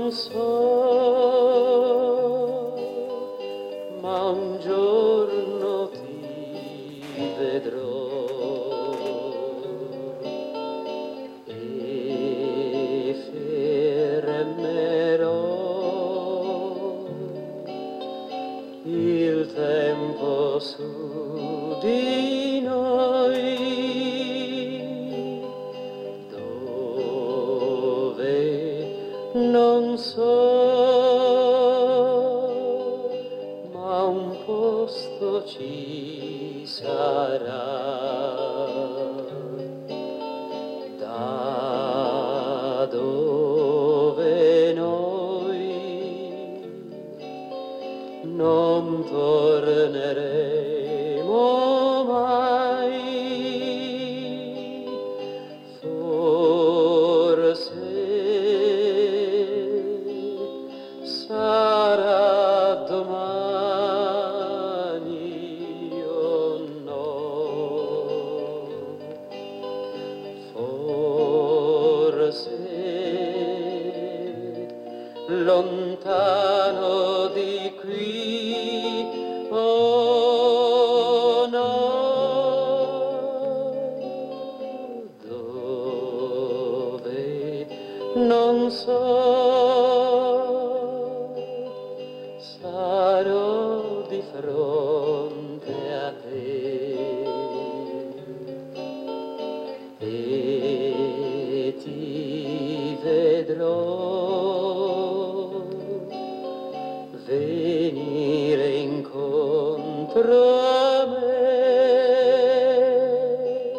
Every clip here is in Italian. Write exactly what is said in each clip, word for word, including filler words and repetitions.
non so, ma un giorno ti vedrò e fermerò il tempo su di noi, dove non so, ma un posto ci sarà, da dove noi non torneremo mai. Forse sarà domani o no, forse lontano di qui o no, dove non so, sarò di fronte a te e ti vedrò venire incontro a me,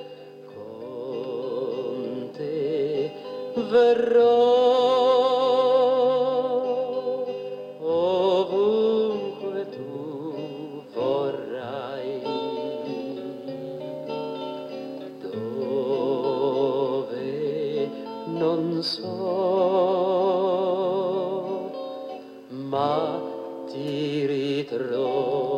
con te verrò ovunque tu vorrai, dove non so, ma ti ritroverò.